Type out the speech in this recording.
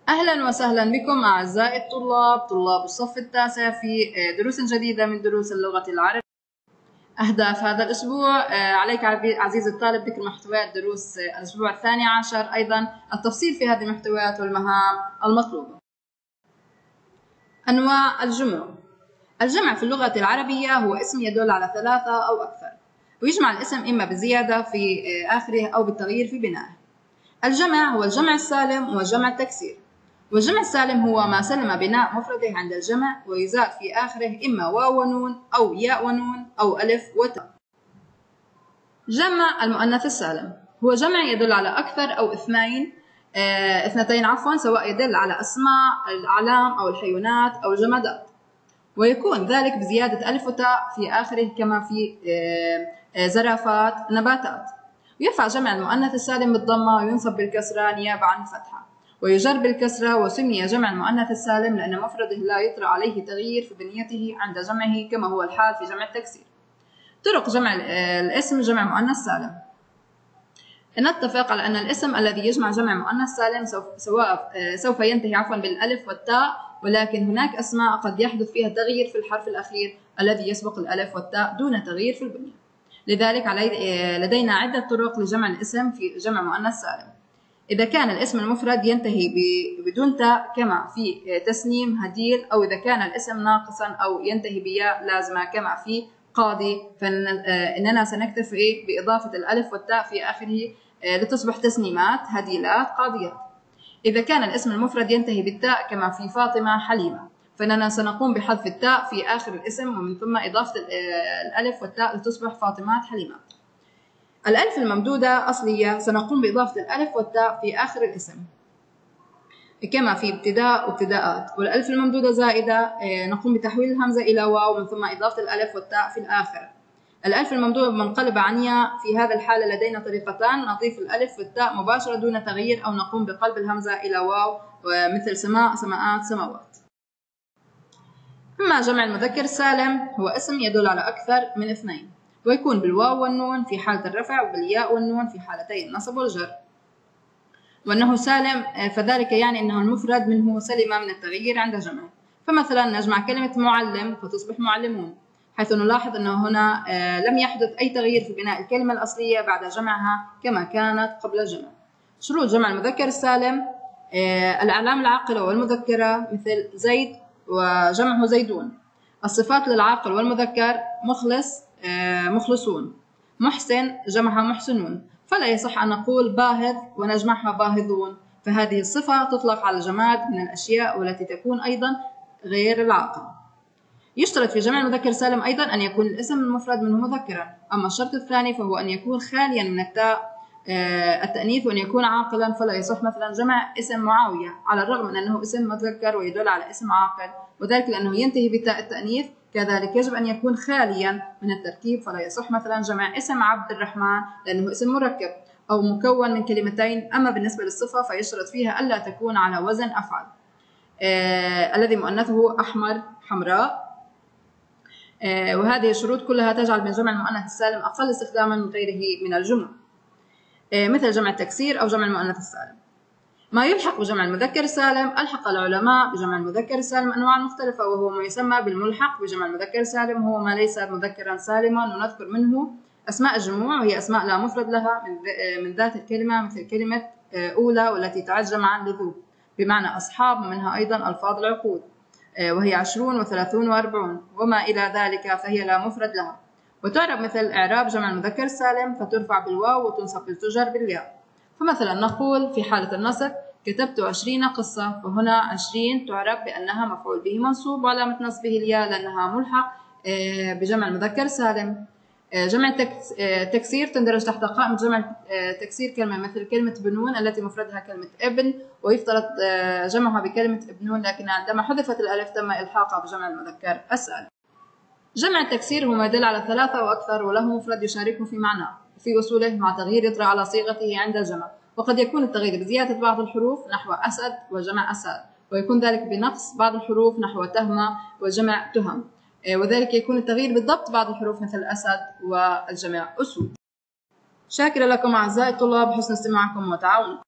أهلا وسهلا بكم أعزائي الطلاب، طلاب الصف التاسع في دروس جديدة من دروس اللغة العربية. أهداف هذا الأسبوع: عليك عزيزي الطالب ذكر محتويات دروس الأسبوع الثاني عشر، أيضا التفصيل في هذه المحتويات والمهام المطلوبة. أنواع الجموع. الجمع في اللغة العربية هو اسم يدل على ثلاثة أو أكثر، ويجمع الاسم إما بزيادة في آخره أو بالتغيير في بنائه. الجمع هو الجمع السالم والجمع التكسير. والجمع السالم هو ما سلم بناء مفرده عند الجمع ويزاد في آخره إما واو ونون أو ياء ونون أو ألف وتاء. جمع المؤنث السالم هو جمع يدل على أكثر أو اثنتين سواء يدل على أسماء الأعلام أو الحيوانات أو الجمادات، ويكون ذلك بزيادة ألف وتاء في آخره كما في زرافات نباتات. ويرفع جمع المؤنث السالم بالضمة وينصب بالكسرة نيابة عن الفتحة، ويجر بالكسرة. وسمي جمع المؤنث السالم لأن مفرده لا يطرأ عليه تغيير في بنيته عند جمعه كما هو الحال في جمع التكسير. طرق جمع الاسم جمع مؤنث سالم: نتفق على أن الاسم الذي يجمع جمع مؤنث سالم سوف ينتهي بالألف والتاء، ولكن هناك أسماء قد يحدث فيها تغيير في الحرف الأخير الذي يسبق الألف والتاء دون تغيير في البنية. لذلك لدينا عدة طرق لجمع الاسم في جمع مؤنث سالم. إذا كان الاسم المفرد ينتهي بدون تاء كما في تسنيم هديل، أو إذا كان الاسم ناقصا أو ينتهي بياء لازمة كما في قاضي، فإننا سنكتفي بإضافة الألف والتاء في آخره لتصبح تسنيمات هديلات قاضيات. إذا كان الاسم المفرد ينتهي بالتاء كما في فاطمة حليمة، فإننا سنقوم بحذف التاء في آخر الاسم ومن ثم إضافة الألف والتاء لتصبح فاطمات حليمات. الألف الممدودة أصلية سنقوم بإضافة الألف والتاء في آخر الاسم كما في ابتداء وابتداءات. والألف الممدودة زائدة نقوم بتحويل الهمزة إلى واو ومن ثم إضافة الألف والتاء في الآخر. الألف الممدودة منقلبة عن ياء، في هذا الحالة لدينا طريقتان: نضيف الألف والتاء مباشرة دون تغيير، أو نقوم بقلب الهمزة إلى واو مثل سماء سماءات سماوات. أما جمع المذكر السالم هو اسم يدل على أكثر من اثنين، ويكون بالواو والنون في حالة الرفع وبالياء والنون في حالتي النصب والجر. وأنه سالم فذلك يعني أنه المفرد منه سلم من التغيير عند جمعه. فمثلا نجمع كلمة معلم فتصبح معلمون، حيث نلاحظ أنه هنا لم يحدث أي تغيير في بناء الكلمة الأصلية بعد جمعها كما كانت قبل الجمع. شروط جمع المذكر السالم: الأعلام العاقلة والمذكرة مثل زيد وجمعه زيدون. الصفات للعاقل والمذكر: مخلص مخلصون، محسن جمعها محسنون، فلا يصح أن نقول باهظ ونجمعها باهظون، فهذه الصفة تطلق على الجماد من الأشياء والتي تكون أيضا غير العاقل. يشترط في جمع المذكر السالم أيضا أن يكون الاسم المفرد منه مذكرا. أما الشرط الثاني فهو أن يكون خاليا من التاء التأنيث وأن يكون عاقلا، فلا يصح مثلا جمع اسم معاوية على الرغم من أنه اسم مذكر ويدل على اسم عاقل، وذلك لأنه ينتهي بتاء التأنيث. كذلك يجب أن يكون خاليا من التركيب، فلا يصح مثلا جمع اسم عبد الرحمن لأنه اسم مركب أو مكون من كلمتين. أما بالنسبة للصفة فيشترط فيها ألا تكون على وزن أفعل، الذي مؤنثه أحمر حمراء. وهذه الشروط كلها تجعل من جمع المؤنث السالم أقل استخداما من غيره من الجمع، مثل جمع التكسير أو جمع المؤنث السالم. ما يلحق بجمع المذكر السالم: ألحق العلماء بجمع المذكر السالم أنواع مختلفة، وهو ما يسمى بالملحق بجمع المذكر السالم، هو ما ليس مذكرا سالما، ونذكر منه أسماء الجموع وهي أسماء لا مفرد لها من ذات الكلمة، مثل كلمة أولى والتي تعد جمعا لذو بمعنى أصحاب، ومنها أيضا ألفاظ العقود وهي 20 و30 و40 وما إلى ذلك فهي لا مفرد لها. وتعرب مثل إعراب جمع المذكر السالم فترفع بالواو وتنصب بالتجر بالياء. فمثلا نقول في حالة النصب: كتبت 20 قصة، فهنا 20 تعرب بأنها مفعول به منصوب وعلامة نصبه الياء لأنها ملحق بجمع المذكر السالم. جمع التكسير تندرج تحت قائمة جمع تكسير كلمة مثل كلمة بنون التي مفردها كلمة ابن، ويفترض جمعها بكلمة ابنون، لكن عندما حذفت الألف تم إلحاقها بجمع المذكر السالم. جمع التكسير هو ما يدل على ثلاثة وأكثر وله مفرد يشاركه في معناه في وصوله مع تغيير يطرأ على صيغته عند الجمع، وقد يكون التغيير بزيادة بعض الحروف نحو أسد وجمع أساد، ويكون ذلك بنقص بعض الحروف نحو تهمة وجمع تهم، وذلك يكون التغيير بالضبط بعض الحروف مثل أسد والجمع أسود. شاكرة لكم أعزائي الطلاب حسن استماعكم وتعاونكم.